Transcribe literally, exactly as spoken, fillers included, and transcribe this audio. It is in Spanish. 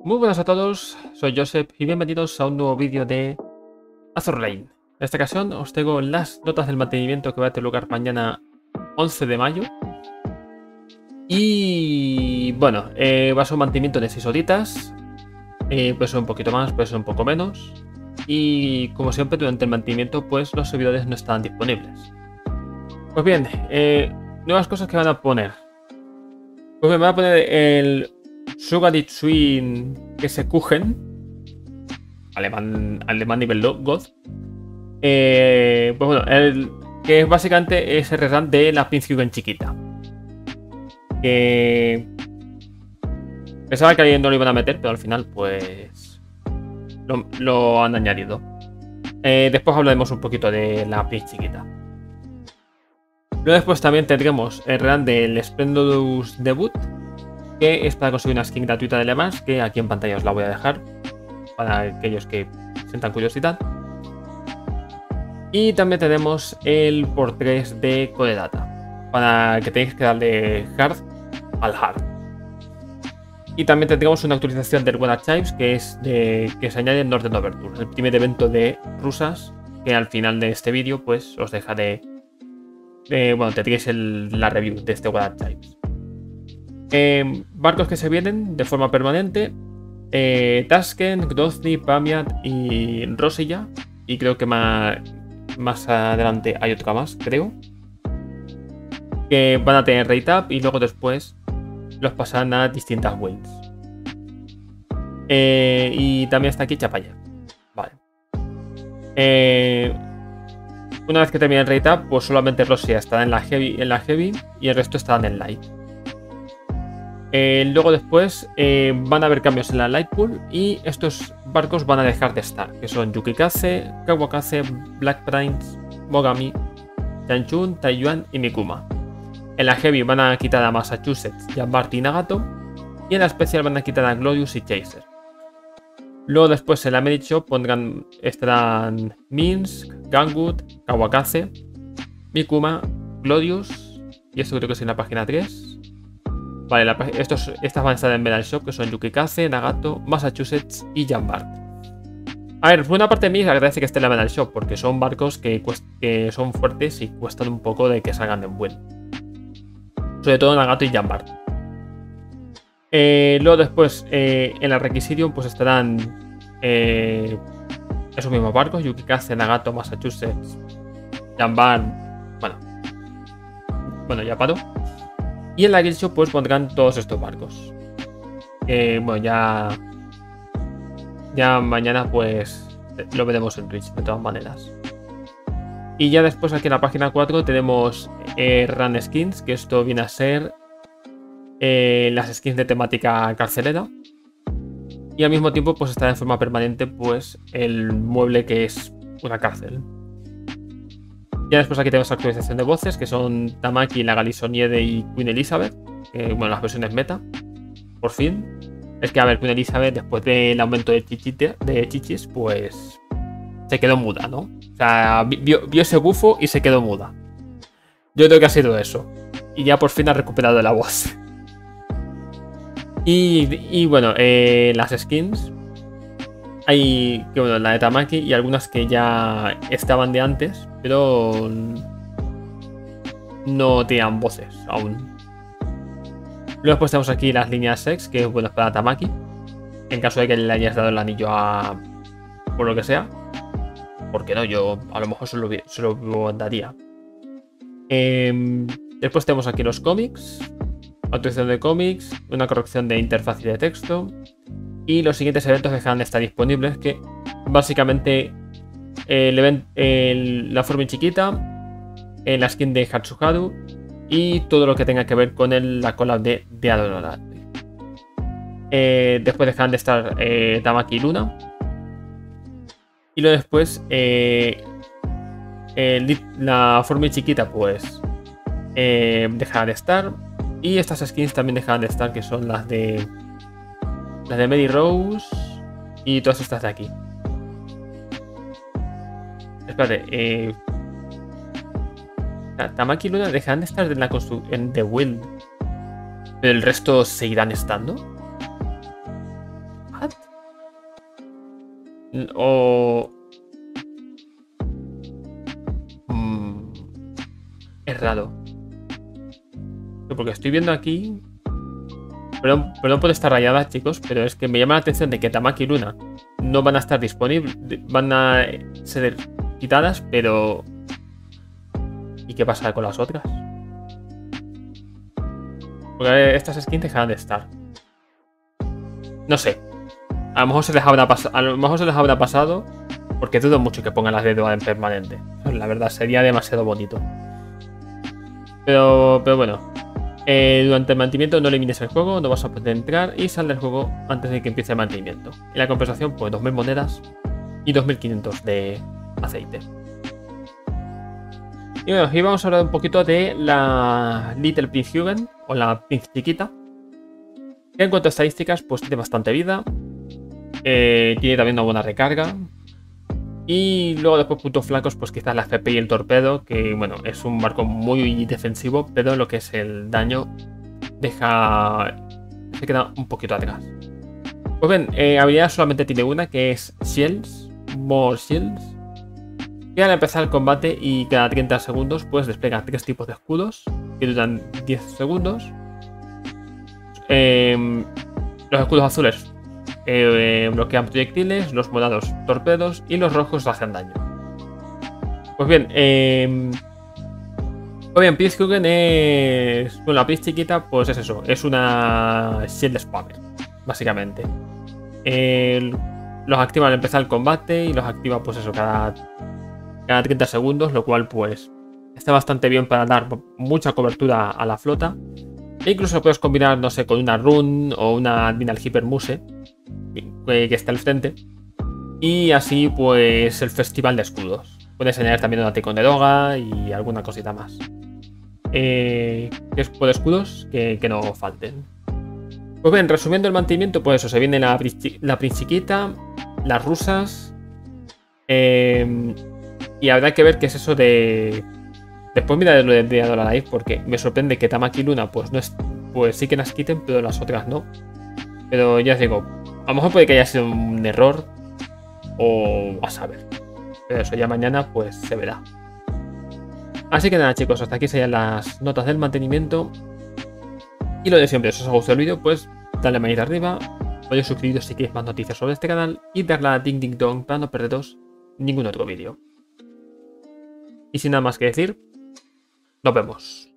Muy buenas a todos, soy Joseph y bienvenidos a un nuevo vídeo de Azur Lane. En esta ocasión os traigo las notas del mantenimiento que va a tener lugar mañana once de mayo. Y bueno, eh, va a ser un mantenimiento de seis horitas, eh, puede ser un poquito más, puede ser un poco menos. Y como siempre durante el mantenimiento pues los servidores no están disponibles. Pues bien, eh, nuevas cosas que van a poner. Pues bien, me van a poner el Sugar Twin que se Kuchen, alemán, alemán nivel God. Eh, pues bueno, el, que básicamente es el rerun de la Prinzhugen chiquita. Que pensaba que alguien no lo iban a meter, pero al final pues lo, lo han añadido. Eh, después hablaremos un poquito de la Prinz chiquita. Luego después también tendremos el rerun del Splendorous Debut, que es para conseguir una skin gratuita de Le Mans, que aquí en pantalla os la voy a dejar para aquellos que sientan curiosidad. Y también tenemos el por tres de Codedata, para que tenéis que darle hard al hard. Y también tendremos una actualización del Web Archives, que es de, que se añade en Northern Overture, el primer evento de rusas, que al final de este vídeo pues os dejaré, de, bueno, tendréis el, la review de este Web Archives. Eh, barcos que se vienen de forma permanente: eh, Tashkent, Grozny, Pamiat y Rosilla. Y creo que más, más adelante hay otra más, creo, que van a tener rate up y luego después los pasan a distintas builds. Eh, y también está aquí Chapaya. Vale. Eh, una vez que termine el rate up, pues solamente Rosilla estará en la heavy, en la heavy y el resto estarán en light. Eh, luego después eh, van a haber cambios en la Light Pool y estos barcos van a dejar de estar, que son Yukikaze, Kawakaze, Black Prince, Mogami, Yanchun, Taiyuan y Mikuma. En la Heavy van a quitar a Massachusetts, Jambart y Nagato, y en la Special van a quitar a Glorious y Chaser. Luego después en la Merit Shop pondrán, estarán Minsk, Gangwood, Kawakaze, Mikuma, Glorious, y esto creo que es en la página tres. Vale, la, estos, estas van a estar en Medal Shop, que son Yukikaze, Nagato, Massachusetts y Jambart. A ver, por una parte de mí agradece que esté en la Medal Shop, porque son barcos que, que son fuertes y cuestan un poco de que salgan de buen. Sobre todo Nagato y Jambart. Eh, luego después, eh, en la Requisition, pues estarán eh, esos mismos barcos: Yukikaze, Nagato, Massachusetts, Jambart. Bueno, bueno, ya paro. Y en la Guild Shop pues pondrán todos estos barcos. Eh, bueno, ya Ya mañana pues lo veremos en Twitch de todas maneras. Y ya después aquí en la página cuatro tenemos eh, Run Skins, que esto viene a ser eh, las skins de temática carcelera. Y al mismo tiempo pues está de forma permanente pues el mueble que es una cárcel. Ya después aquí tenemos actualización de voces, que son Tamaki, la Galisoniede y Queen Elizabeth. Eh, bueno, las versiones meta. Por fin. Es que, a ver, Queen Elizabeth, después del aumento de, chichite, de chichis, pues se quedó muda, ¿no? O sea, vio, vio ese bufo y se quedó muda. Yo creo que ha sido eso. Y ya por fin ha recuperado la voz. Y, y bueno, eh, las skins. Hay, que bueno, la de Tamaki y algunas que ya estaban de antes, pero no tenían voces aún. Luego pues tenemos aquí las líneas sex, que bueno, es para Tamaki, en caso de que le hayas dado el anillo a... por lo que sea. Porque no, yo a lo mejor se lo, se lo daría. Eh, después tenemos aquí los cómics, actualización de cómics, una corrección de interfaz y de texto. Y los siguientes eventos dejan de estar disponibles, que básicamente el event, el, la forma chiquita, la skin de Hatsuharu y todo lo que tenga que ver con el, la collab de, de Adorable. Eh, después dejan de estar eh, Tamaki y Luna. Y luego después eh, el, la forma chiquita pues eh, dejará de estar. Y estas skins también dejarán de estar, que son las de las de Mary Rose y todas estas de aquí. Espérate, eh, Tamaki y Luna dejarán de estar en la construcción de Will, pero el resto seguirán estando. O... Mm, es raro. Porque estoy viendo aquí... Perdón, perdón por esta rayada, chicos, pero es que me llama la atención de que Tamaki y Luna no van a estar disponibles, van a ser quitadas, pero... ¿Y qué pasa con las otras? Porque estas skins dejarán de estar. No sé. A lo mejor se les habrá, pas a lo mejor se les habrá pasado, porque dudo mucho que pongan las de Dual en permanente. La verdad, sería demasiado bonito. Pero, pero bueno. Eh, durante el mantenimiento no elimines el juego, no vas a poder entrar y sal del juego antes de que empiece el mantenimiento. Y la compensación, pues dos mil monedas y dos mil quinientos de aceite. Y bueno, y vamos a hablar un poquito de la Little Prince Huguen, o la Prince Chiquita. Que en cuanto a estadísticas, pues tiene bastante vida. Eh, tiene también una buena recarga. Y luego después puntos flacos, pues quizás la F P y el torpedo, que bueno, es un barco muy defensivo, pero lo que es el daño deja... se queda un poquito atrás. Pues bien, eh, habilidad solamente tiene una, que es Shields, More Shields. Y al empezar el combate y cada treinta segundos, pues despliega tres tipos de escudos, que duran diez segundos. Eh, los escudos azules Eh, bloquean proyectiles, los morados torpedos y los rojos hacen daño. Pues bien, eh, pues bien, Prince Huguen es... Bueno, la Prince Chiquita, pues es eso, es una shield spammer, básicamente. Eh, los activa al empezar el combate y los activa, pues eso, cada, cada treinta segundos, lo cual, pues, está bastante bien para dar mucha cobertura a la flota. E incluso lo puedes combinar, no sé, con una run o una Admiral Hyper Muse que está al frente. Y así, pues, el festival de escudos. Puedes añadir también una Ticonderoga y alguna cosita más. Eh, ¿Qué tipo de escudos? Que, que no falten. Pues bien, resumiendo el mantenimiento, pues eso, se viene la, la Princiquita, las rusas. Eh, y habrá que ver qué es eso de... Después mira lo de Adora Life, porque me sorprende que Tamaki y Luna, pues no es, pues sí que las quiten, pero las otras no. Pero ya os digo, a lo mejor puede que haya sido un error, o a saber. Pero eso ya mañana pues se verá. Así que nada, chicos, hasta aquí serían las notas del mantenimiento. Y lo de siempre, si os ha gustado el vídeo, pues dale a manita arriba, podéis suscribiros si queréis más noticias sobre este canal y darle a ding ding dong para no perderos ningún otro vídeo. Y sin nada más que decir, nos vemos.